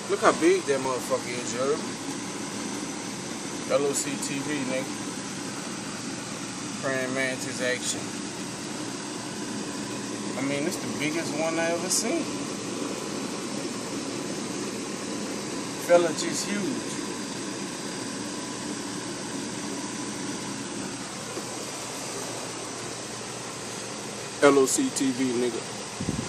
Look how big that motherfucker is, yo. LOC TV, nigga. Praying Mantis action. I mean, it's the biggest one I ever seen. Fella just huge. LOC TV, nigga.